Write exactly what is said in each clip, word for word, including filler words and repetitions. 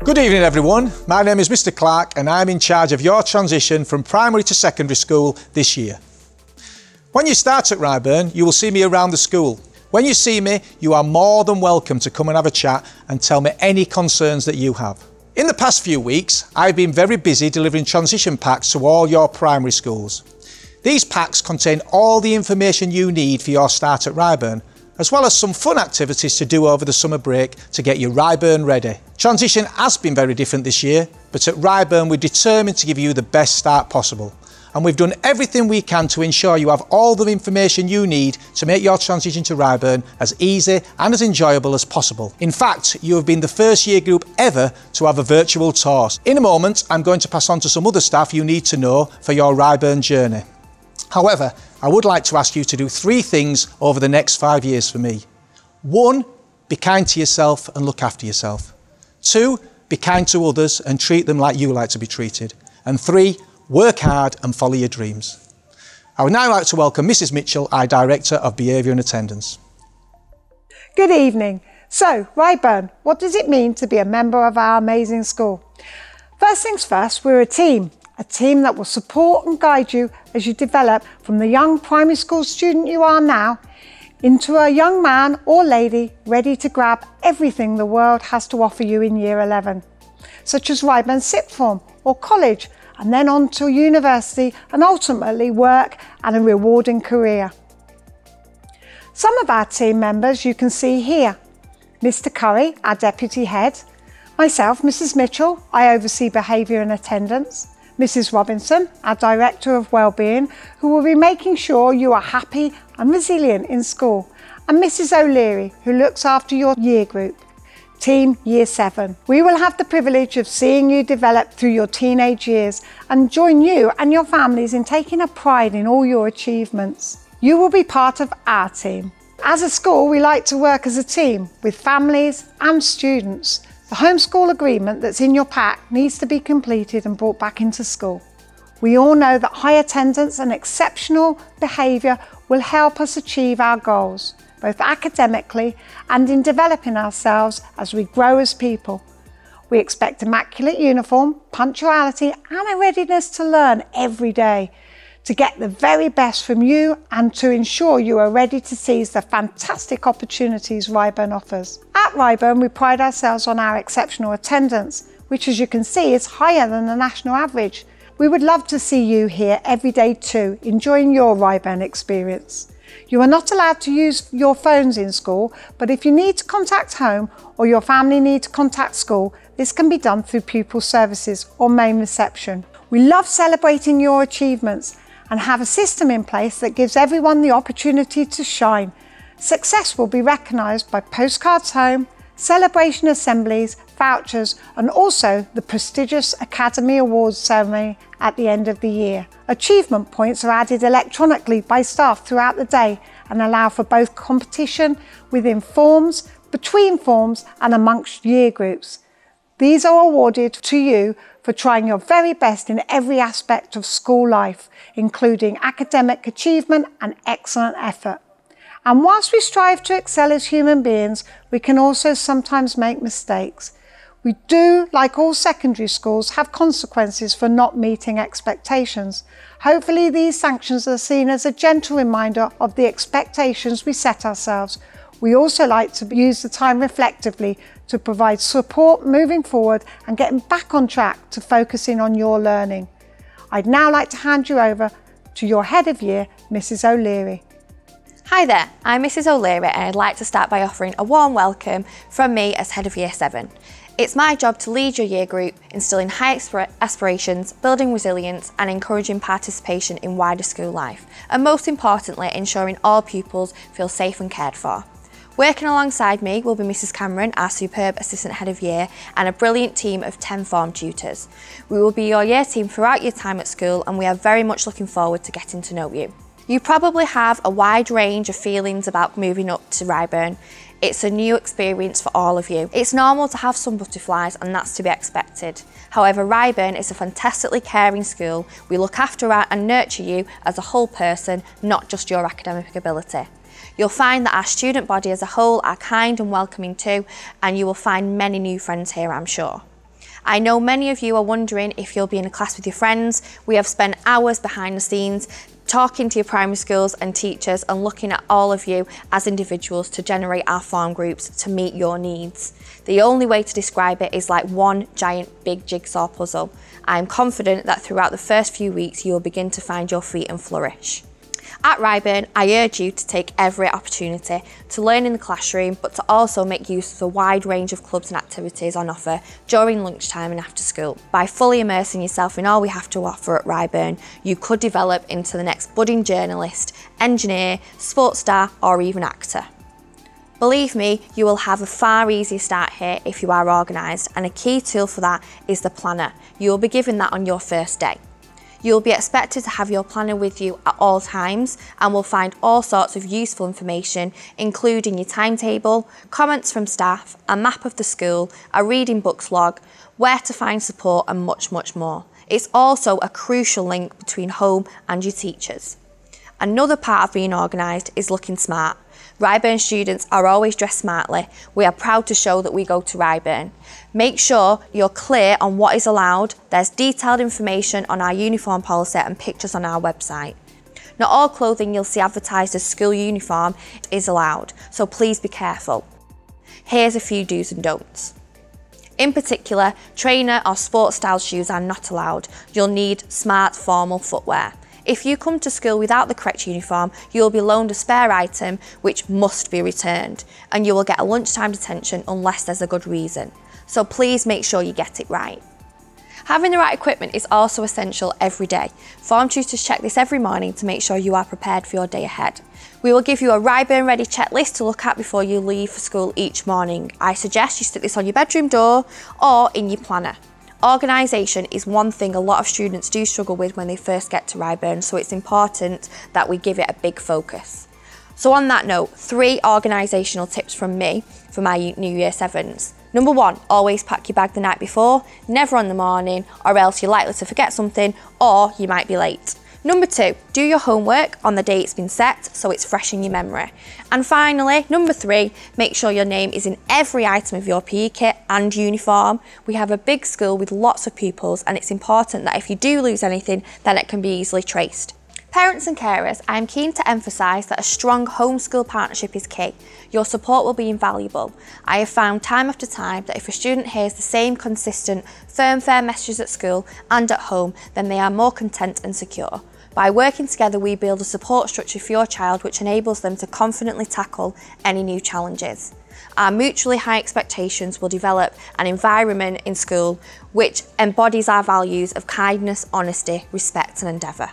Good evening everyone, my name is Mr Clark and I'm in charge of your transition from primary to secondary school this year. When you start at Ryburn, you will see me around the school. When you see me, you are more than welcome to come and have a chat and tell me any concerns that you have. In the past few weeks, I've been very busy delivering transition packs to all your primary schools. These packs contain all the information you need for your start at Ryburn, as well as some fun activities to do over the summer break to get your Ryburn ready. Transition has been very different this year, but at Ryburn we're determined to give you the best start possible. And we've done everything we can to ensure you have all the information you need to make your transition to Ryburn as easy and as enjoyable as possible. In fact, you have been the first year group ever to have a virtual tour. In a moment, I'm going to pass on to some other staff you need to know for your Ryburn journey. However, I would like to ask you to do three things over the next five years for me. One, be kind to yourself and look after yourself. Two, be kind to others and treat them like you like to be treated. And three, work hard and follow your dreams. I would now like to welcome Missus Mitchell, our Director of Behaviour and Attendance. Good evening. So, Ryburn, what does it mean to be a member of our amazing school? First things first, we're a team. A team that will support and guide you as you develop from the young primary school student you are now into a young man or lady ready to grab everything the world has to offer you in year eleven, such as Ryburn sixth form or college, and then on to university and ultimately work and a rewarding career. Some of our team members you can see here. Mister Curry, our Deputy Head, myself, Missus Mitchell, I oversee behaviour and attendance, Missus Robinson, our Director of Wellbeing, who will be making sure you are happy and resilient in school, and Missus O'Leary, who looks after your year group, Team Year seven. We will have the privilege of seeing you develop through your teenage years and join you and your families in taking a pride in all your achievements. You will be part of our team. As a school, we like to work as a team with families and students. The homeschool agreement that's in your pack needs to be completed and brought back into school. We all know that high attendance and exceptional behaviour will help us achieve our goals, both academically and in developing ourselves as we grow as people. We expect immaculate uniform, punctuality and a readiness to learn every day, to get the very best from you and to ensure you are ready to seize the fantastic opportunities Ryburn offers. At Ryburn, we pride ourselves on our exceptional attendance, which as you can see is higher than the national average. We would love to see you here every day too, enjoying your Ryburn experience. You are not allowed to use your phones in school, but if you need to contact home or your family need to contact school, this can be done through pupil services or main reception. We love celebrating your achievements and have a system in place that gives everyone the opportunity to shine. Success will be recognised by postcards home, celebration assemblies, vouchers and also the prestigious Academy Awards ceremony at the end of the year. Achievement points are added electronically by staff throughout the day and allow for both competition within forms, between forms and amongst year groups. These are awarded to you for trying your very best in every aspect of school life, including academic achievement and excellent effort. And whilst we strive to excel as human beings, we can also sometimes make mistakes. We do, like all secondary schools, have consequences for not meeting expectations. Hopefully these sanctions are seen as a gentle reminder of the expectations we set ourselves. We also like to use the time reflectively to provide support moving forward and getting back on track to focusing on your learning. I'd now like to hand you over to your head of year, Missus O'Leary. Hi there, I'm Missus O'Leary and I'd like to start by offering a warm welcome from me as head of year seven. It's my job to lead your year group, instilling high aspir aspirations, building resilience and encouraging participation in wider school life, and most importantly ensuring all pupils feel safe and cared for. Working alongside me will be Missus Cameron, our superb assistant head of year, and a brilliant team of ten form tutors. We will be your year team throughout your time at school and we are very much looking forward to getting to know you. You probably have a wide range of feelings about moving up to Ryburn. It's a new experience for all of you. It's normal to have some butterflies and that's to be expected. However, Ryburn is a fantastically caring school. We look after and nurture you as a whole person, not just your academic ability. You'll find that our student body as a whole are kind and welcoming too, and you will find many new friends here, I'm sure. I know many of you are wondering if you'll be in a class with your friends. We have spent hours behind the scenes talking to your primary schools and teachers and looking at all of you as individuals to generate our form groups to meet your needs. The only way to describe it is like one giant big jigsaw puzzle. I am confident that throughout the first few weeks you will begin to find your feet and flourish. At Ryburn, I urge you to take every opportunity to learn in the classroom, but to also make use of the wide range of clubs and activities on offer during lunchtime and after school. By fully immersing yourself in all we have to offer at Ryburn, you could develop into the next budding journalist, engineer, sports star, or even actor. Believe me, you will have a far easier start here if you are organised, and a key tool for that is the planner. You will be given that on your first day. You'll be expected to have your planner with you at all times and will find all sorts of useful information, including your timetable, comments from staff, a map of the school, a reading books log, where to find support and much, much more. It's also a crucial link between home and your teachers. Another part of being organised is looking smart. Ryburn students are always dressed smartly. We are proud to show that we go to Ryburn. Make sure you're clear on what is allowed. There's detailed information on our uniform policy and pictures on our website. Not all clothing you'll see advertised as school uniform is allowed, so please be careful. Here's a few do's and don'ts. In particular, trainer or sports style shoes are not allowed. You'll need smart formal footwear. If you come to school without the correct uniform, you will be loaned a spare item which must be returned, and you will get a lunchtime detention unless there's a good reason. So please make sure you get it right. Having the right equipment is also essential every day. Form tutors check this every morning to make sure you are prepared for your day ahead. We will give you a Ryburn Ready checklist to look at before you leave for school each morning. I suggest you stick this on your bedroom door or in your planner. Organisation is one thing a lot of students do struggle with when they first get to Ryburn, so it's important that we give it a big focus. So on that note, three organisational tips from me for my new year sevens. Number one, always pack your bag the night before, never on the morning, or else you're likely to forget something or you might be late. Number two, do your homework on the day it's been set so it's fresh in your memory. And finally, number three, make sure your name is in every item of your P E kit and uniform. We have a big school with lots of pupils and it's important that if you do lose anything, then it can be easily traced. Parents and carers, I am keen to emphasise that a strong home-school partnership is key. Your support will be invaluable. I have found time after time that if a student hears the same consistent, firm, fair messages at school and at home, then they are more content and secure. By working together, we build a support structure for your child which enables them to confidently tackle any new challenges. Our mutually high expectations will develop an environment in school which embodies our values of kindness, honesty, respect and endeavour.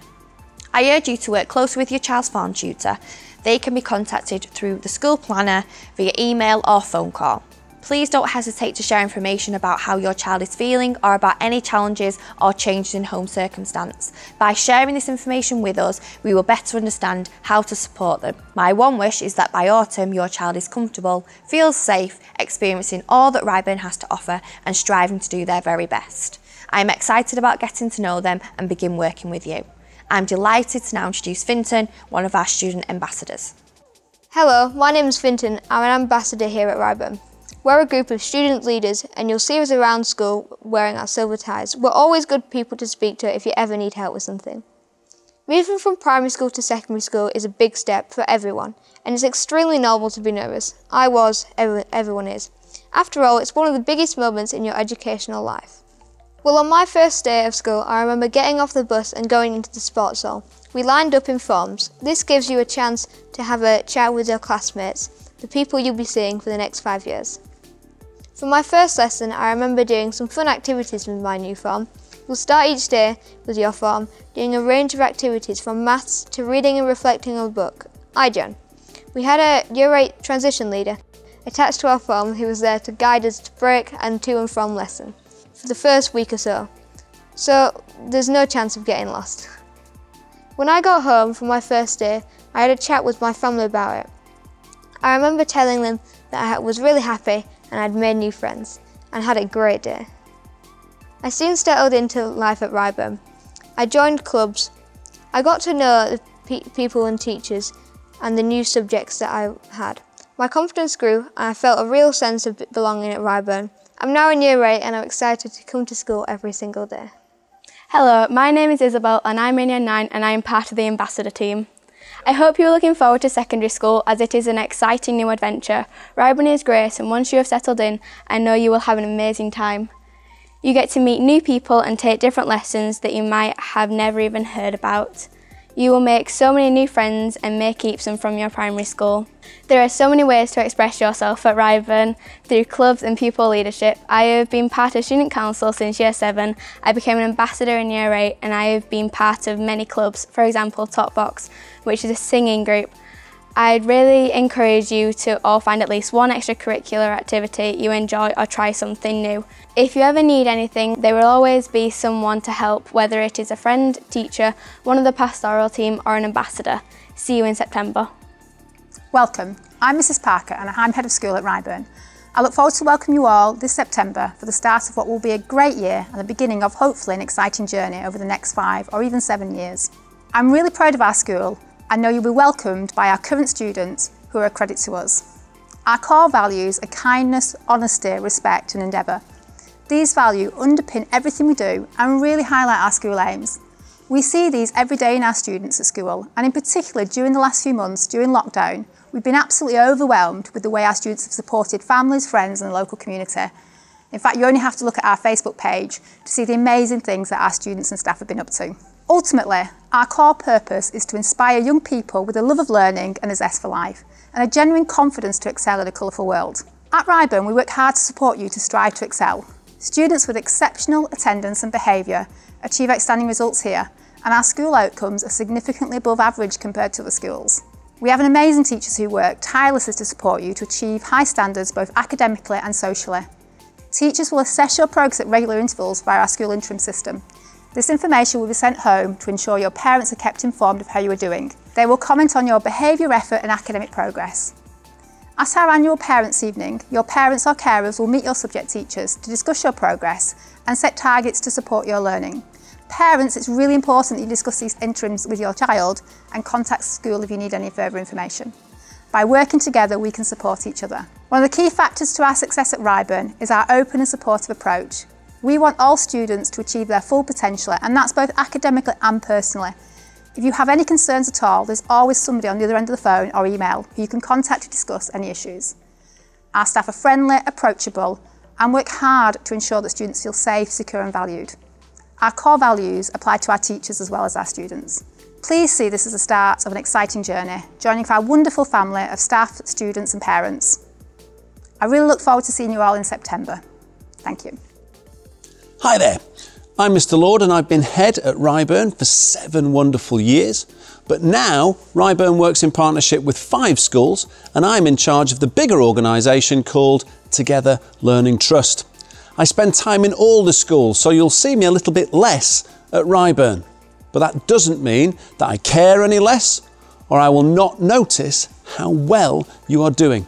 I urge you to work closely with your child's form tutor. They can be contacted through the school planner, via email or phone call. Please don't hesitate to share information about how your child is feeling or about any challenges or changes in home circumstance. By sharing this information with us, we will better understand how to support them. My one wish is that by autumn your child is comfortable, feels safe, experiencing all that Ryburn has to offer and striving to do their very best. I am excited about getting to know them and begin working with you. I'm delighted to now introduce Fintan, one of our student ambassadors. Hello, my name is Fintan. I'm an ambassador here at Ryburn. We're a group of student leaders and you'll see us around school wearing our silver ties. We're always good people to speak to if you ever need help with something. Moving from primary school to secondary school is a big step for everyone and it's extremely normal to be nervous. I was, everyone is. After all, it's one of the biggest moments in your educational life. Well, on my first day of school, I remember getting off the bus and going into the sports hall. We lined up in forms. This gives you a chance to have a chat with your classmates, the people you'll be seeing for the next five years. For my first lesson, I remember doing some fun activities with my new form. You'll start each day with your form, doing a range of activities from maths to reading and reflecting on a book. I Jan. We had a Year eight transition leader attached to our form who was there to guide us to break and to and from lesson for the first week or so. So there's no chance of getting lost. When I got home from my first day, I had a chat with my family about it. I remember telling them that I was really happy and I'd made new friends and had a great day. I soon settled into life at Ryburn. I joined clubs. I got to know the pe people and teachers and the new subjects that I had. My confidence grew and I felt a real sense of belonging at Ryburn. I'm now in year eight and I'm excited to come to school every single day. Hello, my name is Isabel and I'm in year nine and I am part of the ambassador team. I hope you are looking forward to secondary school as it is an exciting new adventure. Ryburn is great and once you have settled in, I know you will have an amazing time. You get to meet new people and take different lessons that you might have never even heard about. You will make so many new friends and may keep some from your primary school. There are so many ways to express yourself at Ryburn through clubs and pupil leadership. I have been part of student council since year seven. I became an ambassador in year eight and I have been part of many clubs, for example Top Box, which is a singing group. I'd really encourage you to all find at least one extracurricular activity you enjoy or try something new. If you ever need anything, there will always be someone to help, whether it is a friend, teacher, one of the pastoral team or an ambassador. See you in September. Welcome, I'm Missus Parker and I'm Head of School at Ryburn. I look forward to welcoming you all this September for the start of what will be a great year and the beginning of hopefully an exciting journey over the next five or even seven years. I'm really proud of our school. I know you'll be welcomed by our current students who are a credit to us. Our core values are kindness, honesty, respect and endeavour. These values underpin everything we do and really highlight our school aims. We see these every day in our students at school and in particular during the last few months during lockdown, we've been absolutely overwhelmed with the way our students have supported families, friends and the local community. In fact, you only have to look at our Facebook page to see the amazing things that our students and staff have been up to. Ultimately, our core purpose is to inspire young people with a love of learning and a zest for life, and a genuine confidence to excel in a colourful world. At Ryburn, we work hard to support you to strive to excel. Students with exceptional attendance and behaviour achieve outstanding results here, and our school outcomes are significantly above average compared to other schools. We have an amazing teachers who work tirelessly to support you to achieve high standards both academically and socially. Teachers will assess your progress at regular intervals via our school interim system. This information will be sent home to ensure your parents are kept informed of how you are doing. They will comment on your behaviour, effort and academic progress. At our annual Parents' Evening, your parents or carers will meet your subject teachers to discuss your progress and set targets to support your learning. Parents, it's really important that you discuss these interims with your child and contact school if you need any further information. By working together, we can support each other. One of the key factors to our success at Ryburn is our open and supportive approach. We want all students to achieve their full potential, and that's both academically and personally. If you have any concerns at all, there's always somebody on the other end of the phone or email who you can contact to discuss any issues. Our staff are friendly, approachable, and work hard to ensure that students feel safe, secure and valued. Our core values apply to our teachers as well as our students. Please see this as the start of an exciting journey, joining our wonderful family of staff, students and parents. I really look forward to seeing you all in September. Thank you. Hi there, I'm Mister Lord and I've been head at Ryburn for seven wonderful years. But now Ryburn works in partnership with five schools and I'm in charge of the bigger organisation called Together Learning Trust. I spend time in all the schools, so you'll see me a little bit less at Ryburn. But that doesn't mean that I care any less or I will not notice how well you are doing.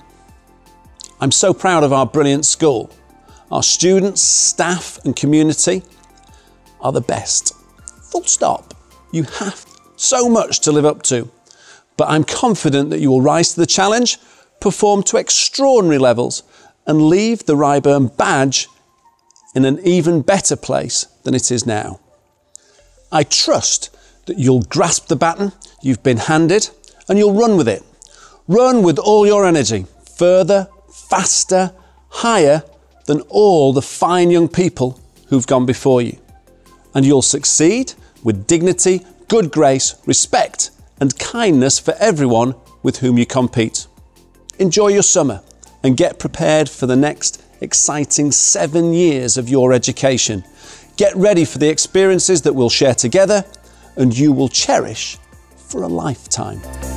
I'm so proud of our brilliant school. Our students, staff and community are the best. Full stop. You have so much to live up to. But I'm confident that you will rise to the challenge, perform to extraordinary levels and leave the Ryburn badge in an even better place than it is now. I trust that you'll grasp the baton you've been handed and you'll run with it. Run with all your energy, further, faster, higher than all the fine young people who've gone before you. And you'll succeed with dignity, good grace, respect and kindness for everyone with whom you compete. Enjoy your summer and get prepared for the next exciting seven years of your education. Get ready for the experiences that we'll share together and you will cherish for a lifetime.